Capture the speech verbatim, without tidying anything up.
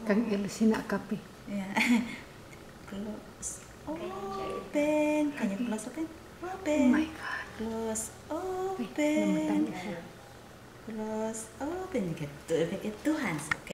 Kang Elsina kape. Ya. Close. Open. Can you close open? Open. Oh my God. Close. Wait, Open. namatay siya. Close. Open. Get two, get two hands. Okay.